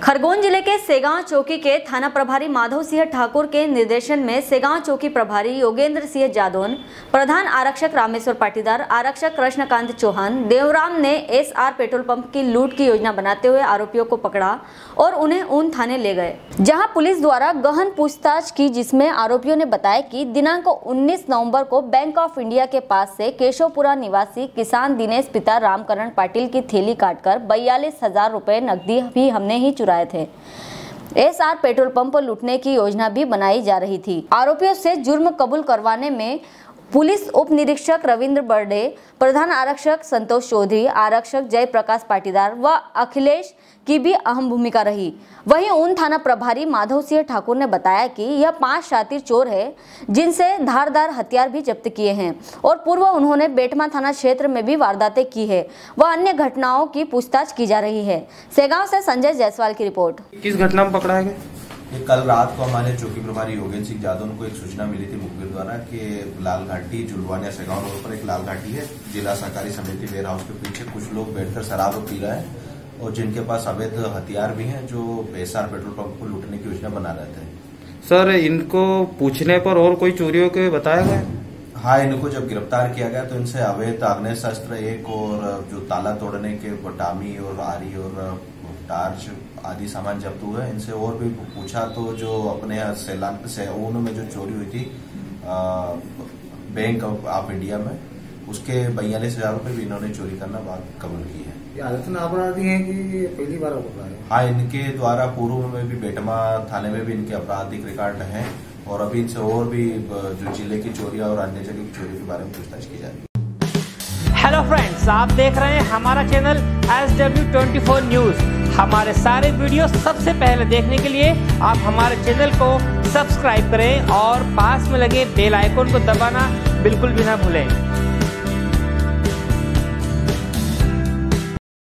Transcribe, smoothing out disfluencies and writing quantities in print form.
खरगोन जिले के सेगांव चौकी के थाना प्रभारी माधव सिंह ठाकुर के निर्देशन में सेगांव चौकी प्रभारी योगेंद्र सिंह जादौन, प्रधान आरक्षक रामेश्वर पाटीदार, आरक्षक कृष्णकांत चौहान, देवराम ने SR पेट्रोल पंप की लूट की योजना बनाते हुए आरोपियों को पकड़ा और उन्हें ऊन थाने ले गए, जहां पुलिस द्वारा गहन पूछताछ की, जिसमें आरोपियों ने बताया कि दिनांक 19 नवंबर को बैंक ऑफ इंडिया के पास से केशवपुरा निवासी किसान दिनेश पिता रामकरण पाटिल की थैली काटकर 42,000 रुपए नकदी भी हमने ही चुराए थे। SR पेट्रोल पंप लूटने की योजना भी बनाई जा रही थी। आरोपियों से जुर्म कबूल करवाने में पुलिस उप निरीक्षक रविंद्र बर्डे, प्रधान आरक्षक संतोष चौधरी, आरक्षक जयप्रकाश पाटीदार व अखिलेश की भी अहम भूमिका रही। वहीं ऊन थाना प्रभारी माधव सिंह ठाकुर ने बताया कि यह 5 शातिर चोर है, जिनसे धारदार हथियार भी जब्त किए हैं और पूर्व उन्होंने बेटमा थाना क्षेत्र में भी वारदातें की है व अन्य घटनाओं की पूछताछ की जा रही है। सेगांव से संजय जायसवाल की रिपोर्ट। किस घटना में पकड़ा गया? कल रात को हमारे चौकी प्रभारी योगेंद्र सिंह जादौन को एक सूचना मिली थी मुखबिर द्वारा कि लाल घाटी जुलवानिया सेगांव रोड पर एक लाल घाटी है, जिला सहकारी समिति वेयर हाउस के पीछे कुछ लोग बैठकर शराब पी रहे हैं और जिनके पास अवैध हथियार भी हैं, जो SR पेट्रोल पंप को लूटने की योजना बना रहे थे। सर, इनको पूछने पर और कोई चोरियों के बताया गया? हाँ, इनको जब गिरफ्तार किया गया तो इनसे अवैध आग्नेय शस्त्र एक और जो ताला तोड़ने के बटामी और आरी और टार्च आदि सामान जब्त हुए। इनसे और भी पूछा तो जो अपने ऊन में जो चोरी हुई थी बैंक ऑफ इंडिया में, उसके 42,000 रुपए भी इन्होंने चोरी करना बात कबूल की है। ये आदतन अपराधी हैं कि पहली बार होता है? हाँ, इनके द्वारा पूर्व में भी बेटमा थाने में भी इनके आपराधिक रिकॉर्ड हैं और अभी इनसे और भी जो जिले की चोरियां और अन्य जगह की चोरी के बारे में पूछताछ की जा रही है। हेलो फ्रेंड्स, आप देख रहे हैं हमारा चैनल SW24 न्यूज। हमारे सारे वीडियो सबसे पहले देखने के लिए आप हमारे चैनल को सब्सक्राइब करें और पास में लगे बेल आइकन को दबाना बिल्कुल भी ना भूलें।